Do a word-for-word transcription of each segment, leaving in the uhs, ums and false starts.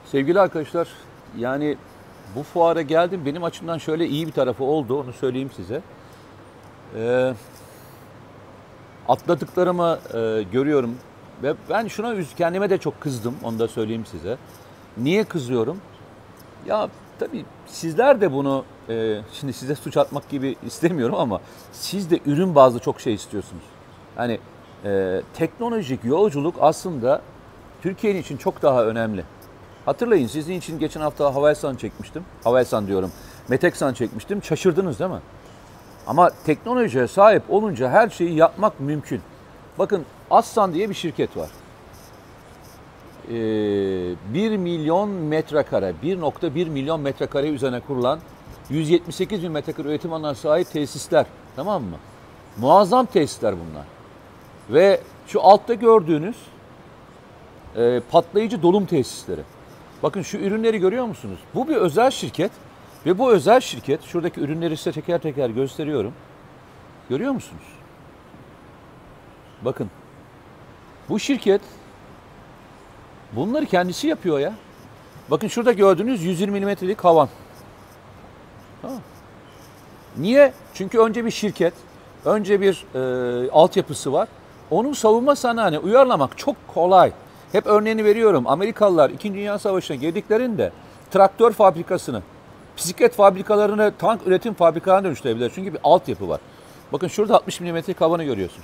Sevgili arkadaşlar, yani bu fuara geldim. Benim açımdan şöyle iyi bir tarafı oldu, onu söyleyeyim size. Ee, atladıklarımı e, görüyorum ve ben şuna üz kendime de çok kızdım, onu da söyleyeyim size. Niye kızıyorum? Ya tabii sizler de bunu, e, şimdi size suç atmak gibi istemiyorum ama siz de ürün bazlı çok şey istiyorsunuz. Hani e, teknolojik yolculuk aslında Türkiye'nin için çok daha önemli. Hatırlayın, sizin için geçen hafta Havelsan çekmiştim. Havelsan diyorum, Meteksan çekmiştim. Şaşırdınız değil mi? Ama teknolojiye sahip olunca her şeyi yapmak mümkün. Bakın, Aslan diye bir şirket var. Ee, bir milyon metrekare, bir nokta bir milyon metrekare üzerine kurulan yüz yetmiş sekiz bin metrekare üretim alanına sahip tesisler. Tamam mı? Muazzam tesisler bunlar. Ve şu altta gördüğünüz e, patlayıcı dolum tesisleri. Bakın şu ürünleri görüyor musunuz? Bu bir özel şirket ve bu özel şirket, şuradaki ürünleri size teker teker gösteriyorum. Görüyor musunuz? Bakın, bu şirket bunları kendisi yapıyor ya. Bakın şurada gördüğünüz yüz yirmi milimetrelik havan. Tamam. Niye? Çünkü önce bir şirket, önce bir e, altyapısı var. Onun savunma sanayine uyarlamak çok kolay. Hep örneğini veriyorum. Amerikalılar İkinci Dünya Savaşı'na girdiklerinde traktör fabrikasını, bisiklet fabrikalarını tank üretim fabrikalarına dönüştürebilirler. Çünkü bir altyapı var. Bakın şurada altmış milimetrelik havanı görüyorsunuz.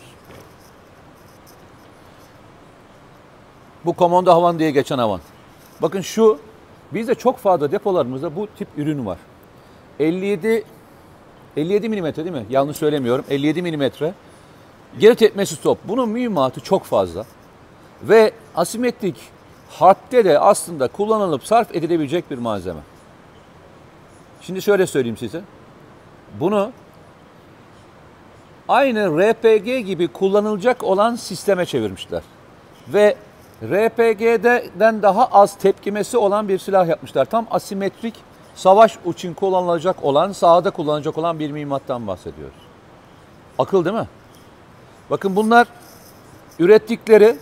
Bu komando havan diye geçen havan. Bakın şu, bizde çok fazla depolarımızda bu tip ürün var. elli yedi elli yedi milimetre değil mi? Yanlış söylemiyorum. elli yedi milimetre. Geri tepmesi top. Bunun mühimmatı çok fazla. Ve asimetrik harpte de aslında kullanılıp sarf edilebilecek bir malzeme. Şimdi şöyle söyleyeyim size. Bunu aynı R P G gibi kullanılacak olan sisteme çevirmişler. Ve R P G'den daha az tepkimesi olan bir silah yapmışlar. Tam asimetrik savaş için kullanılacak olan, sahada kullanılacak olan bir mühimmattan bahsediyoruz. Akıl değil mi? Bakın bunlar ürettikleri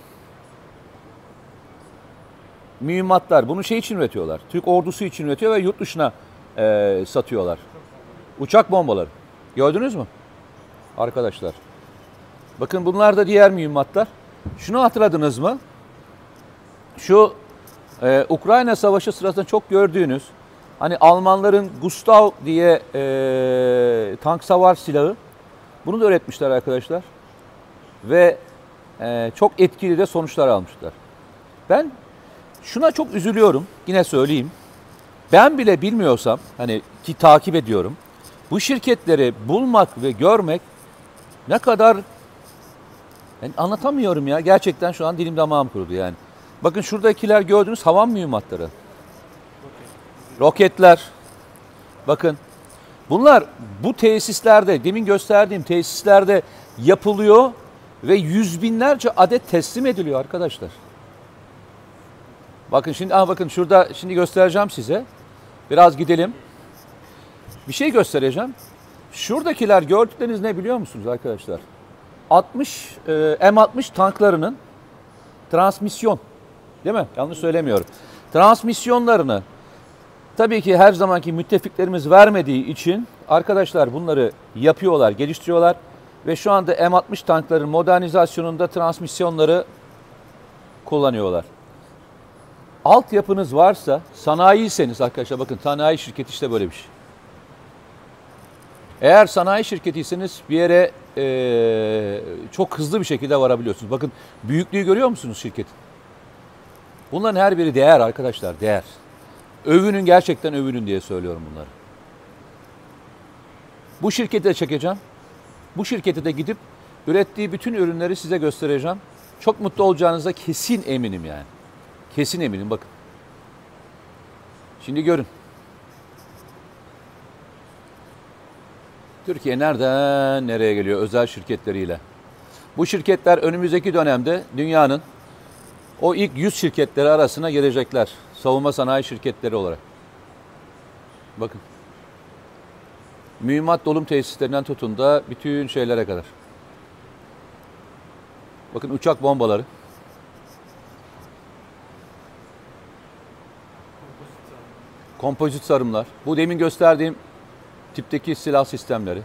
mühimmatlar. Bunu şey için üretiyorlar. Türk ordusu için üretiyor ve yurt dışına e, satıyorlar. Uçak bombaları. Gördünüz mü? Arkadaşlar. Bakın bunlar da diğer mühimmatlar. Şunu hatırladınız mı? Şu e, Ukrayna Savaşı sırasında çok gördüğünüz, hani Almanların Gustav diye e, tank savar silahı. Bunu da üretmişler arkadaşlar. Ve e, çok etkili de sonuçlar almışlar. Ben şuna çok üzülüyorum. Yine söyleyeyim. Ben bile bilmiyorsam, hani ki takip ediyorum. Bu şirketleri bulmak ve görmek ne kadar, yani anlatamıyorum ya. Gerçekten şu an dilim damağım kurudu yani. Bakın şuradakiler gördüğünüz havan mühimmatları. Roketler. Bakın. Bunlar bu tesislerde, demin gösterdiğim tesislerde yapılıyor ve yüz binlerce adet teslim ediliyor arkadaşlar. Bakın şimdi, aha bakın şurada şimdi göstereceğim size. Biraz gidelim. Bir şey göstereceğim. Şuradakiler gördükleriniz ne biliyor musunuz arkadaşlar? altmış e, M altmış tanklarının transmisyon, değil mi? Yanlış söylemiyorum. Transmisyonlarını tabii ki her zamanki müttefiklerimiz vermediği için arkadaşlar bunları yapıyorlar, geliştiriyorlar ve şu anda M altmış tankların modernizasyonunda transmisyonları kullanıyorlar. Altyapınız varsa, sanayiyseniz arkadaşlar, bakın sanayi şirketi işte böyle bir şey. Eğer sanayi şirketiyseniz bir yere e, çok hızlı bir şekilde varabiliyorsunuz. Bakın büyüklüğü görüyor musunuz şirketin? Bunların her biri değer arkadaşlar, değer. Övünün, gerçekten övünün diye söylüyorum bunları. Bu şirketi de çekeceğim. Bu şirkete de gidip ürettiği bütün ürünleri size göstereceğim. Çok mutlu olacağınıza kesin eminim yani. Kesin eminim bakın. Şimdi görün. Türkiye nereden nereye geliyor özel şirketleriyle. Bu şirketler önümüzdeki dönemde dünyanın o ilk yüz şirketleri arasına girecekler. Savunma sanayi şirketleri olarak. Bakın. Mühimmat dolum tesislerinden tutun da bütün şeylere kadar. Bakın uçak bombaları. kompozit sarımlar. Bu demin gösterdiğim tipteki silah sistemleri.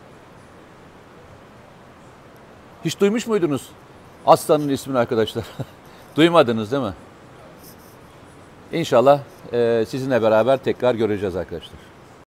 Hiç duymuş muydunuz aslanın ismini arkadaşlar? Duymadınız değil mi? İnşallah e, sizinle beraber tekrar göreceğiz arkadaşlar.